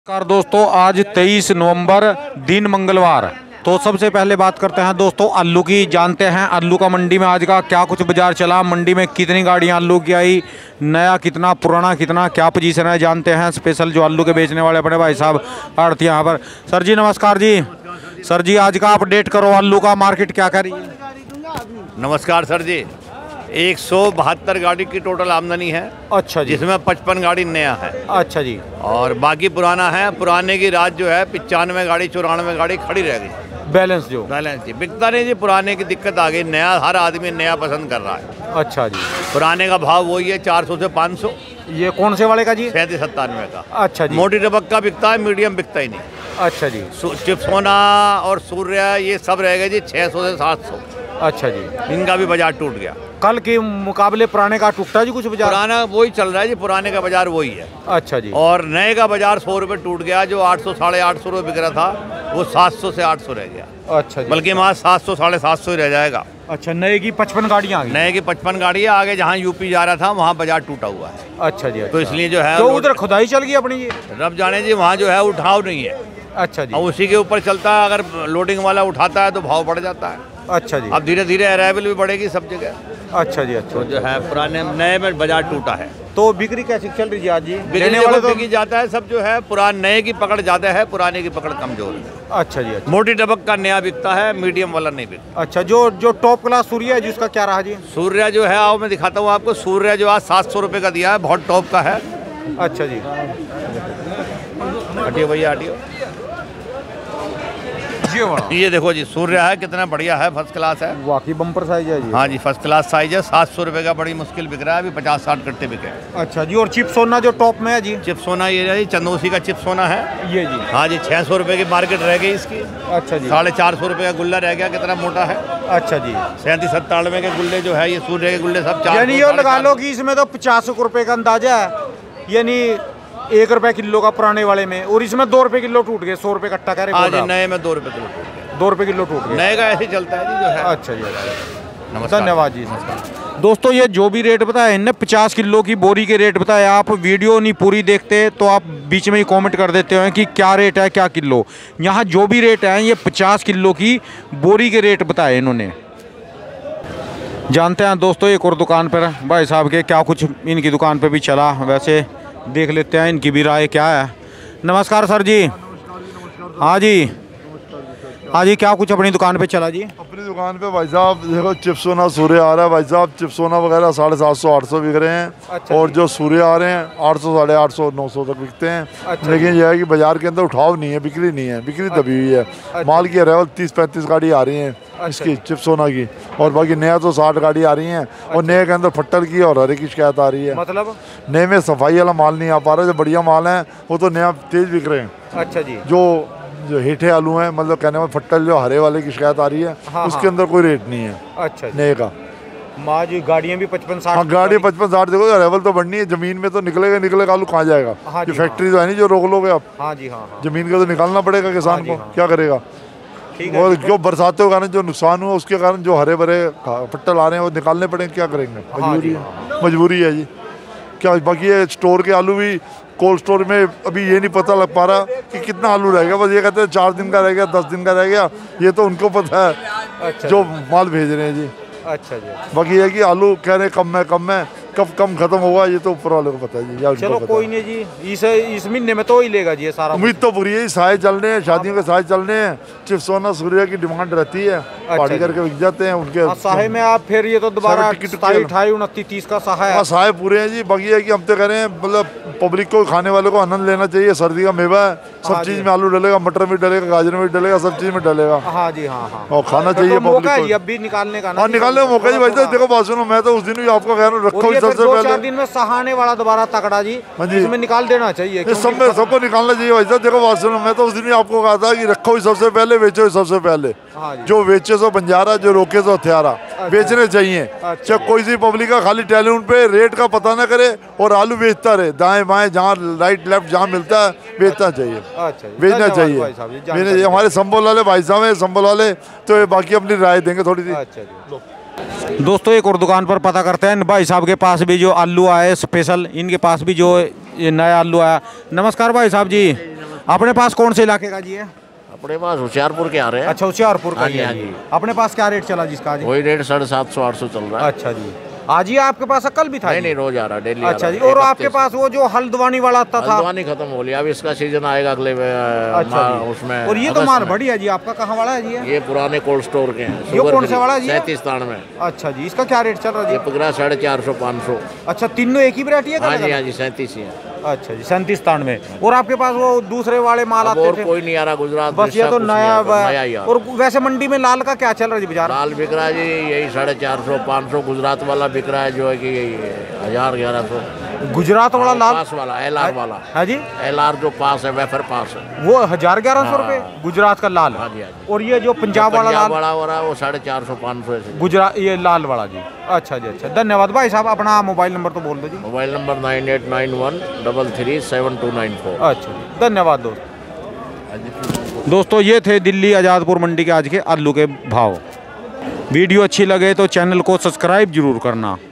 नमस्कार दोस्तों, आज 23 नवंबर दिन मंगलवार। तो सबसे पहले बात करते हैं दोस्तों आलू की। जानते हैं आलू का मंडी में आज का क्या कुछ बाजार चला, मंडी में कितनी गाड़ियां आलू की आई, नया कितना, पुराना कितना, क्या पोजीशन है, जानते हैं। स्पेशल जो आलू के बेचने वाले अपने भाई साहब आड़ती यहाँ पर। सर जी नमस्कार जी। सर जी आज का अपडेट करो, आलू का मार्केट क्या कर रही है। नमस्कार सर जी। 172 गाड़ी की टोटल आमदनी है। अच्छा जी। जिसमें 55 गाड़ी नया है। अच्छा जी। और बाकी पुराना है। पुराने की रात जो है 95 गाड़ी 94 गाड़ी खड़ी रह गई। बैलेंस जी बिकता नहीं जी। पुराने की दिक्कत आ गई, नया हर आदमी नया पसंद कर रहा है। अच्छा जी। पुराने पुराने का भाव वही है 400 से 500। ये कौन से वाले का जी? 37-97 का। अच्छा जी। मोटी टबक का बिकता है, मीडियम बिकता ही नहीं। अच्छा जी। चिप्सोना और सूर्य ये सब रह गए जी 600 से 700। अच्छा जी। इनका भी बाजार टूट गया। कल के मुकाबले पुराने का टूटा जी कुछ बाजार? पुराना वही चल रहा है जी, पुराने का बाजार वही है। अच्छा जी। और नए का बाजार 100 रुपये टूट गया। जो 800 साढ़े 800 रुपये बिक रहा था वो 700 से 800 रह गया। अच्छा जी। बल्कि वहाँ 700 साढ़े 700 ही रह जाएगा। अच्छा, नए की 55 गाड़ियाँ आ गई। नए की 55 गाड़ियाँ आगे जहाँ यूपी जा रहा था वहाँ बाजार टूटा हुआ है। अच्छा जी। तो इसलिए जो है तो उधर खुदाई चल गई अपनी ये? रब जाने जी, वहाँ जो है उठाव नहीं है। अच्छा जी। और उसी के ऊपर चलता है। अगर लोडिंग वाला उठाता है तो भाव बढ़ जाता है। अच्छा जी। अब धीरे धीरे अराइवल भी बढ़ेगी सब जगह। अच्छा जी। अच्छा तो जो है पुराने नए में बाजार टूटा है। तो बिक्री कैसी चल रही है आज जी? बिकने वाले तो बिकी जाता है सब जो है। पुराने नए की पकड़ ज़्यादा है, पुराने की पकड़ कमजोर है। अच्छा जी। अच्छा। मोटी टबक का नया बिकता है, मीडियम वाला नहीं बिकता। अच्छा, जो टॉप क्लास सूर्य है जिसका क्या रहा जी? सूर्य जो है आओ मैं दिखाता हूँ आपको। सूर्य जो आज 700 रुपये का दिया है, बहुत टॉप का है। अच्छा जी। हटियो भैया हटियो। ये देखो जी सूर्य है, कितना बढ़िया है, फर्स्ट क्लास है। वाकई बम्पर साइज है जी। हाँ जी फर्स्ट क्लास साइज है। 700 रुपये का बड़ी मुश्किल बिक रहा है। अभी 50-60 कट्टे बिके। अच्छा जी। और चिप सोना जो टॉप में है जी? चिप सोना ये है जी, चंदोसी का चिप सोना है ये जी। हाँ जी 600 रुपये की मार्केट रह गई इसकी। अच्छा जी। 450 रुपये का गुल्ला रह गया, कितना मोटा है। अच्छा जी। 37-97 के गुल्ले जो है ये सूर्य के गुल्ले सब 400। यानी ये लगा लो कि इसमें तो 50 रुपये का अंदाजा है, यानी 1 रुपये किलो का पुराने वाले में, और इसमें 2 रुपये किलो टूट गए। 100 रुपये कट्टा कह रहे। हाँ जी नए में 2 रुपये किलो टूट गया। 2 रुपये किलो टूट गए। नए का ऐसे चलता है जी जो है। अच्छा जी। नमस्कार। धन्यवाद जी। दोस्तों ये जो भी रेट बताया इनने 50 किलो की बोरी के रेट बताए। आप वीडियो नहीं पूरी देखते तो आप बीच में ही कमेंट कर देते हैं कि क्या रेट है क्या किलो। यहाँ जो भी रेट है ये 50 किलो की बोरी के रेट बताए इन्होंने। जानते हैं दोस्तों एक और दुकान पर भाई साहब के क्या कुछ इनकी दुकान पर भी चला, वैसे देख लेते हैं इनकी भी राय क्या है। नमस्कार सर जी। हाँ जी। हाँ जी, क्या कुछ अपनी दुकान पे चला जी? अपनी दुकान पे भाई साहब देखो चिप्सोना सूर्य आ रहा है भाई साहब। चिप्सोना वगैरह 750-800 बिक रहे हैं। अच्छा और जो सूर्य आ रहे हैं 800 साढ़े 800 900 तक बिकते हैं। अच्छा लेकिन यह है कि बाजार के अंदर उठाव नहीं है, बिक्री नहीं है, बिक्री दबी हुई है। अच्छा। माल की अराइवल 30-35 गाड़ी आ रही हैं इसकी चिप्सोना की। और बाकी नया तो 60 गाड़ी आ रही हैं। और नए के अंदर फट्टल की और हरे की शिकायत आ रही है। मतलब नए में सफाई वाला माल नहीं आ पा रहा। जो बढ़िया माल है वो तो नया तेज बिक रहे हैं। अच्छा जी। जो हीठे आलू हैं, मतलब कहने में फट्टल जो हरे वाले की शिकायत आ रही है। हाँ, उसके अंदर कोई रेट नहीं है। अच्छा जी। नए का। माँ जी गाड़ियाँ भी 55-60। हाँ गाड़ी 55-60 देखो अरेवल तो बढ़नी है। जमीन में तो निकलेगा आलू कहाँ जाएगा। हाँ ये जी, फैक्ट्री तो है नहीं जो रोक लोगे आप। हाँ जी। हाँ। जमीन का तो निकालना पड़ेगा किसान हाँ जी, को। हाँ। क्या करेगा। ठीक है। और जो बरसातों के कारण जो नुकसान हुआ उसके कारण जो हरे भरे फट्टल आ रहे हैं वो निकालने पड़ेंगे। क्या करेंगे, मजबूरी है। मजबूरी है जी। क्या बाकी ये स्टोर के आलू भी कोल्ड स्टोर में अभी ये नहीं पता लग पा रहा कि कितना आलू रह गया। बस ये कहते हैं 4 दिन का रह गया, 10 दिन का रह गया। ये तो उनको पता है अच्छा जो माल भेज रहे हैं जी। अच्छा जी। बाकी ये है कि आलू कह रहे कम है, कब कम खत्म होगा ये तो ऊपर वाले को पता है जी। या चलो कोई नहीं जी, इस महीने में तो ही लेगा जी ये सारा। उम्मीद तो पूरी है। साए चल रहे हैं, शादियों के साए चल रहे हैं। चिप्सोना सूर्य की डिमांड रहती है। पहाड़ी करके बिक जाते हैं उनके। साहे में आप फिर ये तो दोबारा 27, 28, 29, 30 का साहा है। साए पूरे हैं जी। बाकी है कि हम तो कह रहे हैं मतलब पब्लिक को, खाने वाले को आनंद लेना चाहिए। सर्दी का मेवा है, सब चीज में आलू डलेगा, मटर में डलेगा, गाजर में डलेगा, सब चीज में डलेगा। हाँ जी। हाँ। और खाना चाहिए पब्लिक को। अब भी निकालने का ना। हाँ निकालने का मौका जी भाई साहब। देखो बात सुनो, मैं तो उस दिन भी आपको कह रहा हूँ रखो सबसे पहले। 2-4 दिन में सहाने वाला दोबारा तकड़ा जी इसमें निकाल देना चाहिए। सबको निकालना चाहिए भाई साहब। देखो बात सुनो, मैं तो उस दिन भी आपको कहा था कि रखो ही सबसे पहले, बेचो ही सबसे पहले। जो बेचे सो बंजारा, जो रोके सो हथियारा। बेचने चाहिए। चाहे कोई सी पब्लिक का खाली टेलीफोन पे रेट का पता ना करे और आलू बेचता रहे। दाएं बाएं जहाँ राइट लेफ्ट जहाँ मिलता है बेचना चाहिए। बेचना चाहिए। हमारे संबल वाले भाई साहब हैं, संबल वाले, तो बाकी अपनी राय देंगे थोड़ी सी। दोस्तों एक और दुकान पर पता करते हैं भाई साहब के पास भी जो आलू आए स्पेशल, इनके पास भी जो ये नया आलू आया। नमस्कार भाई साहब जी। अपने पास कौन से इलाके का जी है? अपने पास होशियारपुर के आ रहे हैं। अच्छा, होशियारपुर का हाँ ही जी, है हाँ जी। जी। अपने पास क्या रेट चला जिसका आज? वही रेट 750-800 चल रहा है। अच्छा जी, आज ही आपके पास कल भी था? नहीं, रोज आ रहा, डेली। अच्छा जी। और आपके पास वो जो हल्द्वानी वाला आता था? हल्द्वानी खत्म हो लिया, अब इसका सीजन आएगा अगले अच्छा जी। उसमें। और ये तो माल बढ़िया जी, आपका कहाँ वाला है जी? ये पुराने कोल्ड स्टोर के हैं। ये कौन सा वाला है जी? 37 में। अच्छा जी, इसका क्या रेट चल रहा है ये जी? पकड़ा 450-500। अच्छा, तीनों एक ही वैरायटी है? हाँ जी, हाँ जी, 37 ही है। अच्छा जी, 37 में। और आपके पास वो दूसरे वाले माल अब आते और थे? कोई नहीं आ रहा गुजरात बस ये तो नया ही आ रहा। और वैसे मंडी में लाल का क्या चल रहा है जी बाजार? लाल बिक रहा है जी यही 450-500। गुजरात वाला बिक रहा है जो है कि 1000-1100। गुजरात वाला लाल पास वाला LR वाला है जी? LR जो पास है वेफर पास है वो 1000-1100 रुपए गुजरात का लाल। हाँ जी, हाँ जी। और ये जो पंजाब वाला लाल बड़ा हो रहा है वो 450-500 ऐसे। गुजरात, ये लाल वाला जी। अच्छा जी, अच्छा, धन्यवाद भाई साहब। अपना मोबाइल नंबर तो बोल दो जी। Mobile number 9891337294। अच्छा जी, धन्यवाद दोस्तों। ये थे दिल्ली आज़ादपुर मंडी के आज के आलू के भाव। वीडियो अच्छी लगे तो चैनल को सब्सक्राइब जरूर करना।